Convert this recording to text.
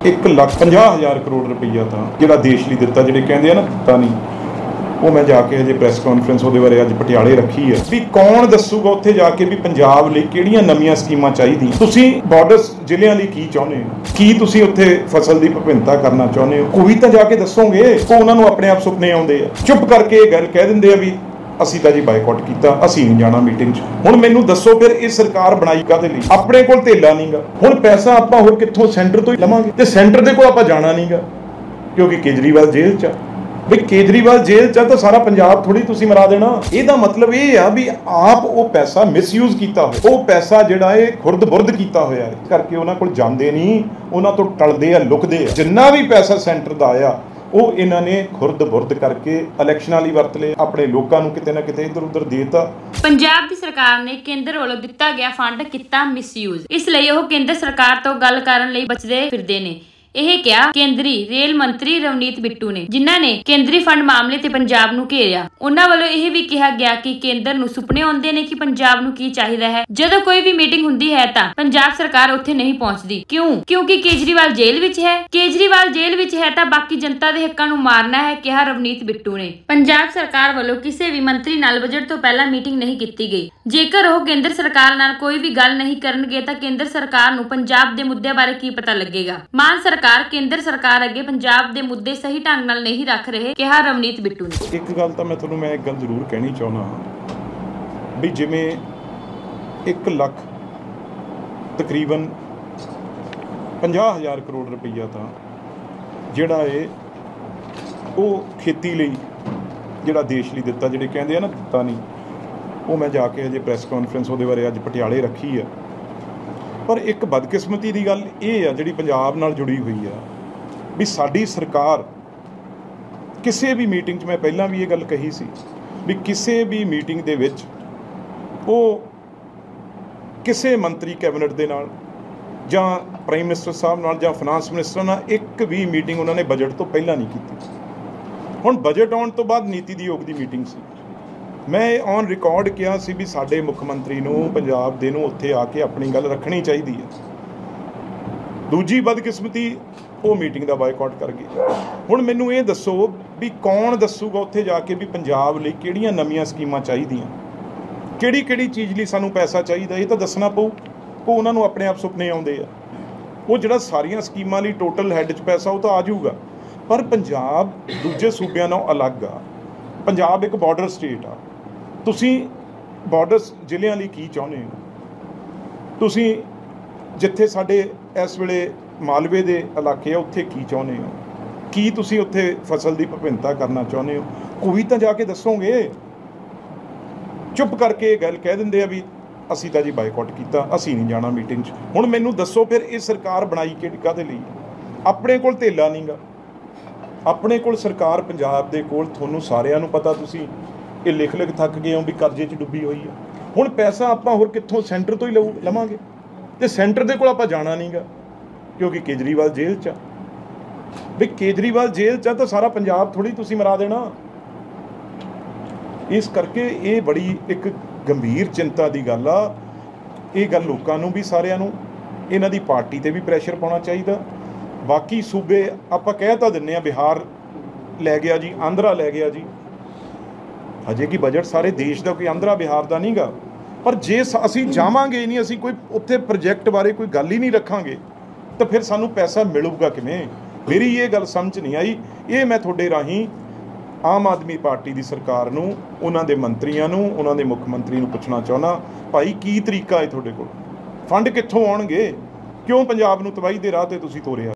1,50,000 ਕਰੋੜ ਰੁਪਈਆ ਤਾਂ ਜਿਹੜਾ ਦੇਸ਼ ਲਈ ਦਿੱਤਾ, ਜਿਹੜੇ ਕਹਿੰਦੇ ਆ ਨਾ ਦਿੱਤਾ ਨਹੀਂ, ਉਹ ਮੈਂ ਜਾ ਕੇ ਅਜੇ ਪ੍ਰੈਸ ਕਾਨਫਰੰਸ ਉਹਦੇ ਬਾਰੇ ਅੱਜ ਪਟਿਆਲੇ ਰੱਖੀ ਹੈ ਵੀ ਕੌਣ ਦੱਸੂਗਾ ਉੱਥੇ ਜਾ ਕੇ ਵੀ ਪੰਜਾਬ ਲਈ ਕਿਹੜੀਆਂ ਨਵੀਆਂ ਸਕੀਮਾਂ ਚਾਹੀਦੀਆਂ। ਤੁਸੀਂ ਬਾਰਡਰ ਜ਼ਿਲ੍ਹਿਆਂ ਲਈ ਕੀ ਚਾਹੁੰਦੇ ਹੋ, ਕੀ ਤੁਸੀਂ ਉੱਥੇ ਫਸਲ ਦੀ ਵਿਭਿੰਨਤਾ ਕਰਨਾ ਚਾਹੁੰਦੇ ਹੋ, ਕੋਈ ਤਾਂ ਜਾ ਕੇ ਦੱਸੋਗੇ। ਉਹ ਉਹਨਾਂ ਨੂੰ ਆਪਣੇ ਆਪ ਸੁਪਨੇ ਆਉਂਦੇ ਆ, ਚੁੱਪ ਕਰਕੇ ਇਹ ਗੱਲ ਕਹਿ ਦਿੰਦੇ ਆ ਵੀ ਅਸੀਂ ਤਾਂ ਜੀ ਬਾਈਕਾਟ ਕੀਤਾ, ਅਸੀਂ ਨਹੀਂ ਜਾਣਾ ਮੀਟਿੰਗ 'ਚ। ਹੁਣ ਮੈਨੂੰ ਦੱਸੋ ਫਿਰ ਇਹ ਸਰਕਾਰ ਬਣਾਈ ਕਾਹਦੇ ਲਈ? ਆਪਣੇ ਕੋਲ ਧੇਲਾ ਨਹੀਂਗਾ, ਹੁਣ ਪੈਸਾ ਆਪਾਂ ਹੋਰ ਕਿੱਥੋਂ ਸੈਂਟਰ ਤੋਂ ਹੀ ਲਵਾਂਗੇ, ਤੇ ਸੈਂਟਰ ਦੇ ਕੋਲ ਆਪਾਂ ਜਾਣਾ ਨਹੀਂਗਾ ਕਿਉਂਕਿ ਕੇਜਰੀਵਾਲ ਜੇਲ੍ਹ 'ਚ ਆ। ਵੀ ਕੇਜਰੀਵਾਲ ਜੇਲ੍ਹ 'ਚ ਤਾਂ ਸਾਰਾ ਪੰਜਾਬ ਥੋੜੀ ਤੁਸੀਂ ਮਰਾ ਦੇਣਾ। ਇਹਦਾ ਮਤਲਬ ਇਹ ਆ ਵੀ ਆਪ ਉਹ ਪੈਸਾ ਮਿਸਯੂਜ਼ ਕੀਤਾ ਹੋਇਆ, ਉਹ ਪੈਸਾ ਜਿਹੜਾ ਇਹ ਖੁਰਦ-ਬੁਰਦ ਕੀਤਾ ਹੋਇਆ ਹੈ, ਕਰਕੇ ਉਹਨਾਂ ਕੋਲ ਜਾਂਦੇ ਨਹੀਂ, ਉਹਨਾਂ ਤੋਂ ਟਲਦੇ ਆ, ਲੁਕਦੇ ਆ। ਜਿੰਨਾ ਵੀ ਪੈਸਾ ਸੈਂਟਰ ਦਾ ਆਇਆ ਉਹ ਇਹਨਾਂ ਨੇ ਖੁਰਦ-ਬੁਰਦ ਕਰਕੇ ਇਲੈਕਸ਼ਨਾਂ ਲਈ ਵਰਤ ਲਏ, ਆਪਣੇ ਲੋਕਾਂ ਨੂੰ ਕਿਤੇ ਨਾ ਕਿਤੇ ਇੱਧਰ-ਉੱਧਰ ਦੇਤਾ। ਪੰਜਾਬ ਦੀ ਸਰਕਾਰ ਨੇ ਕੇਂਦਰ ਵੱਲੋਂ ਦਿੱਤਾ ਗਿਆ ਫੰਡ ਕੀਤਾ ਮਿਸਯੂਜ਼, ਇਸ ਲਈ ਉਹ ਕੇਂਦਰ ਸਰਕਾਰ ਤੋਂ ਗੱਲ ਕਰਨ ਲਈ ਬਚਦੇ ਫਿਰਦੇ ਨੇ। ਇਹ ਕਿਹਾ ਕੇਂਦਰੀ ਰੇਲ ਮੰਤਰੀ ਰਵਨੀਤ ਬਿੱਟੂ ਨੇ, ਜਿਨ੍ਹਾਂ ਨੇ ਕੇਂਦਰੀ ਫੰਡ ਮਾਮਲੇ ਤੇ ਪੰਜਾਬ ਨੂੰ ਘੇਰਿਆ। ਉਹਨਾਂ ਵੱਲੋਂ ਇਹ ਵੀ ਕਿਹਾ ਗਿਆ ਕਿ ਕੇਂਦਰ ਨੂੰ ਸੁਪਨੇ ਆਉਂਦੇ ਨੇ ਕਿ ਪੰਜਾਬ ਨੂੰ ਕੀ ਚਾਹੀਦਾ ਹੈ। ਜਦੋਂ ਕੋਈ ਵੀ ਮੀਟਿੰਗ ਹੁੰਦੀ ਹੈ ਤਾਂ ਪੰਜਾਬ ਸਰਕਾਰ ਉੱਥੇ ਨਹੀਂ ਪਹੁੰਚਦੀ। ਕਿਉਂਕਿ ਕੇਜਰੀਵਾਲ ਜੇਲ੍ਹ ਵਿੱਚ ਹੈ। ਕੇਜਰੀਵਾਲ ਜੇਲ੍ਹ ਵਿੱਚ ਹੈ ਤਾਂ ਬਾਕੀ ਜਨਤਾ ਦੇ ਹੱਕਾਂ ਨੂੰ ਮਾਰਨਾ ਹੈ, ਕਿਹਾ ਰਵਨੀਤ ਬਿੱਟੂ ਨੇ। ਪੰਜਾਬ ਸਰਕਾਰ ਵੱਲੋਂ ਕਿਸੇ ਵੀ ਮੰਤਰੀ ਨਾਲ ਬਜਟ ਤੋਂ ਪਹਿਲਾਂ ਮੀਟਿੰਗ ਨਹੀਂ ਕੀਤੀ ਗਈ। ਜੇਕਰ ਉਹ ਕੇਂਦਰ ਸਰਕਾਰ ਨਾਲ ਕੋਈ ਵੀ ਗੱਲ ਨਹੀਂ ਕਰਨਗੇ ਤਾਂ ਕੇਂਦਰ ਸਰਕਾਰ ਨੂੰ ਪੰਜਾਬ ਦੇ ਮੁੱਦਿਆਂ ਬਾਰੇ ਕੀ ਪਤਾ ਲੱਗੇਗਾ। ਮਾਨ ਕੇਂਦਰ ਸਰਕਾਰ ਅੱਗੇ ਪੰਜਾਬ ਦੇ ਮੁੱਦੇ ਸਹੀ ਢੰਗ ਨਾਲ ਨਹੀਂ ਰੱਖ ਰਹੇ, ਕਿਹਾ ਰਵਨੀਤ ਬਿੱਟੂ ਨੇ। ਇੱਕ ਗੱਲ ਤਾਂ ਮੈਂ ਤੁਹਾਨੂੰ ਇੱਕ ਗੱਲ ਜ਼ਰੂਰ ਕਹਿਣੀ ਚਾਹੁੰਦਾ ਵੀ ਜਿਵੇਂ 1 ਲੱਖ ਤਕਰੀਬਨ 50,000 ਕਰੋੜ ਰੁਪਈਆ ਤਾਂ ਜਿਹੜਾ ਉਹ ਖੇਤੀ ਲਈ ਜਿਹੜਾ ਦੇਸ਼ ਲਈ ਦਿੱਤਾ, ਜਿਹੜੇ ਕਹਿੰਦੇ ਆ ਨਾ ਦਿੱਤਾ ਨਹੀਂ, ਉਹ ਮੈਂ ਜਾ ਕੇ ਅਜੇ ਪ੍ਰੈਸ ਕਾਨਫਰੰਸ ਉਹਦੇ ਬਾਰੇ ਅੱਜ ਪਟਿਆਲੇ ਰੱਖੀ ਆ। ਪਰ ਇੱਕ ਬਦਕਿਸਮਤੀ ਦੀ ਗੱਲ ਇਹ ਆ ਜਿਹੜੀ ਪੰਜਾਬ ਨਾਲ ਜੁੜੀ ਹੋਈ ਆ ਵੀ ਸਾਡੀ ਸਰਕਾਰ ਕਿਸੇ ਵੀ ਮੀਟਿੰਗ 'ਚ, ਮੈਂ ਪਹਿਲਾਂ ਵੀ ਇਹ ਗੱਲ ਕਹੀ ਸੀ ਵੀ ਕਿਸੇ ਵੀ ਮੀਟਿੰਗ ਦੇ ਵਿੱਚ ਉਹ ਕਿਸੇ ਮੰਤਰੀ ਕੈਬਨਿਟ ਦੇ ਨਾਲ ਜਾਂ ਪ੍ਰਾਈਮ ਮਿਨਿਸਟਰ ਸਾਹਿਬ ਨਾਲ ਜਾਂ ਫਾਈਨਾਂਸ ਮਿਨਿਸਟਰ ਨਾਲ ਇੱਕ ਵੀ ਮੀਟਿੰਗ ਉਹਨਾਂ ਨੇ ਬਜਟ ਤੋਂ ਪਹਿਲਾਂ ਨਹੀਂ ਕੀਤੀ। ਹੁਣ ਬਜਟ ਆਉਣ ਤੋਂ ਬਾਅਦ ਨੀਤੀ ਆਯੋਗ ਦੀ ਮੀਟਿੰਗ ਸੀ। ਮੈਂ ਔਨ ਰਿਕਾਰਡ ਕਿਹਾ ਸੀ ਵੀ ਸਾਡੇ ਮੁੱਖ ਮੰਤਰੀ ਨੂੰ, ਪੰਜਾਬ ਦੇ ਨੂੰ ਉੱਥੇ ਆ ਕੇ ਆਪਣੀ ਗੱਲ ਰੱਖਣੀ ਚਾਹੀਦੀ ਹੈ। ਦੂਜੀ ਬਦਕਿਸਮਤੀ, ਉਹ ਮੀਟਿੰਗ ਦਾ ਬਾਈਕਾਟ ਕਰ ਗਏ। ਹੁਣ ਮੈਨੂੰ ਇਹ ਦੱਸੋ ਵੀ ਕੌਣ ਦੱਸੂਗਾ ਉੱਥੇ ਜਾ ਕੇ ਵੀ ਪੰਜਾਬ ਲਈ ਕਿਹੜੀਆਂ ਨਵੀਆਂ ਸਕੀਮਾਂ ਚਾਹੀਦੀਆਂ, ਕਿਹੜੀ ਚੀਜ਼ ਲਈ ਸਾਨੂੰ ਪੈਸਾ ਚਾਹੀਦਾ, ਇਹ ਤਾਂ ਦੱਸਣਾ ਪਊ। ਉਹ ਉਹਨਾਂ ਨੂੰ ਆਪਣੇ ਆਪ ਸੁਪਨੇ ਆਉਂਦੇ ਆ। ਉਹ ਜਿਹੜਾ ਸਾਰੀਆਂ ਸਕੀਮਾਂ ਲਈ ਟੋਟਲ ਹੈੱਡ 'ਚ ਪੈਸਾ ਉਹ ਤਾਂ ਆ ਜਾਊਗਾ, ਪਰ ਪੰਜਾਬ ਦੂਜੇ ਸੂਬਿਆਂ ਨਾਲੋਂ ਅਲੱਗ ਆ। ਪੰਜਾਬ ਇੱਕ ਬਾਰਡਰ ਸਟੇਟ ਆ। ਤੁਸੀਂ ਬਾਰਡਰ ਜ਼ਿਲ੍ਹਿਆਂ ਲਈ ਕੀ ਚਾਹੁੰਦੇ ਹੋ? ਤੁਸੀਂ ਜਿੱਥੇ ਸਾਡੇ ਇਸ ਵੇਲੇ ਮਾਲਵੇ ਦੇ ਇਲਾਕੇ ਆ ਉੱਥੇ ਕੀ ਚਾਹੁੰਦੇ ਹੋ? ਕੀ ਤੁਸੀਂ ਉੱਥੇ ਫਸਲ ਦੀ ਵਿਭਿੰਨਤਾ ਕਰਨਾ ਚਾਹੁੰਦੇ ਹੋ? ਕੋਈ ਤਾਂ ਜਾ ਕੇ ਦੱਸੋਗੇ। ਚੁੱਪ ਕਰਕੇ ਇਹ ਗੱਲ ਕਹਿ ਦਿੰਦੇ ਆ ਵੀ ਅਸੀਂ ਤਾਂ ਜੀ ਬਾਈਕਾਟ ਕੀਤਾ, ਅਸੀਂ ਨਹੀਂ ਜਾਣਾ ਮੀਟਿੰਗ 'ਚ। ਹੁਣ ਮੈਨੂੰ ਦੱਸੋ ਫਿਰ ਇਹ ਸਰਕਾਰ ਬਣਾਈ ਕਾਹਦੇ ਲਈ? ਆਪਣੇ ਕੋਲ ਧੇਲਾ ਨਹੀਂਗਾ, ਆਪਣੇ ਕੋਲ ਸਰਕਾਰ ਪੰਜਾਬ ਦੇ ਕੋਲ, ਤੁਹਾਨੂੰ ਸਾਰਿਆਂ ਨੂੰ ਪਤਾ, ਤੁਸੀਂ ਇਹ ਲਿਖ ਥੱਕ ਗਏ ਹੋ ਵੀ ਕਰਜ਼ੇ 'ਚ ਡੁੱਬੀ ਹੋਈ ਆ। ਹੁਣ ਪੈਸਾ ਆਪਾਂ ਹੋਰ ਕਿੱਥੋਂ ਸੈਂਟਰ ਤੋਂ ਹੀ ਲਵਾਂਗੇ, ਤੇ ਸੈਂਟਰ ਦੇ ਕੋਲ ਆਪਾਂ ਜਾਣਾ ਨਹੀਂਗਾ ਕਿਉਂਕਿ ਕੇਜਰੀਵਾਲ ਜੇਲ੍ਹ 'ਚ ਆ। ਵੀ ਕੇਜਰੀਵਾਲ ਜੇਲ੍ਹ 'ਚ ਆ ਤਾਂ ਸਾਰਾ ਪੰਜਾਬ ਥੋੜੀ ਤੁਸੀਂ ਮਰਾ ਦੇਣਾ। ਇਸ ਕਰਕੇ ਇਹ ਬੜੀ ਇੱਕ ਗੰਭੀਰ ਚਿੰਤਾ ਦੀ ਗੱਲ ਆ। ਇਹ ਗੱਲ ਲੋਕਾਂ ਨੂੰ ਵੀ, ਸਾਰਿਆਂ ਨੂੰ, ਇਹਨਾਂ ਦੀ ਪਾਰਟੀ 'ਤੇ ਵੀ ਪ੍ਰੈਸ਼ਰ ਪਾਉਣਾ ਚਾਹੀਦਾ। ਬਾਕੀ ਸੂਬੇ ਆਪਾਂ ਕਹਿ ਤਾਂ ਦਿੰਦੇ ਹਾਂ, ਬਿਹਾਰ ਲੈ ਗਿਆ ਜੀ, ਆਂਧਰਾ ਲੈ ਗਿਆ ਜੀ। ਹਜੇ ਕਿ ਬਜਟ ਸਾਰੇ ਦੇਸ਼ ਦਾ, ਕੋਈ ਆਂਧਰਾ ਬਿਹਾਰ ਦਾ ਨਹੀਂਗਾ। ਪਰ ਜੇ ਅਸੀਂ ਜਾਵਾਂਗੇ ਹੀ ਨਹੀਂ, ਅਸੀਂ ਕੋਈ ਉੱਥੇ ਪ੍ਰੋਜੈਕਟ ਬਾਰੇ ਕੋਈ ਗੱਲ ਹੀ ਨਹੀਂ ਰੱਖਾਂਗੇ, ਤਾਂ ਫਿਰ ਸਾਨੂੰ ਪੈਸਾ ਮਿਲੂਗਾ ਕਿਵੇਂ? ਮੇਰੀ ਇਹ ਗੱਲ ਸਮਝ ਨਹੀਂ ਆਈ। ਇਹ ਮੈਂ ਤੁਹਾਡੇ ਰਾਹੀਂ ਆਮ ਆਦਮੀ ਪਾਰਟੀ ਦੀ ਸਰਕਾਰ ਨੂੰ, ਉਹਨਾਂ ਦੇ ਮੰਤਰੀਆਂ ਨੂੰ, ਉਹਨਾਂ ਦੇ ਮੁੱਖ ਮੰਤਰੀ ਨੂੰ ਪੁੱਛਣਾ ਚਾਹੁੰਦਾ, ਭਾਈ ਕੀ ਤਰੀਕਾ ਹੈ ਤੁਹਾਡੇ ਕੋਲ? ਫੰਡ ਕਿੱਥੋਂ ਆਉਣਗੇ? ਕਿਉਂ ਪੰਜਾਬ ਨੂੰ ਤਬਾਹੀ ਦੇ ਰਾਹ 'ਤੇ ਤੁਸੀਂ ਤੋਰਿਆ?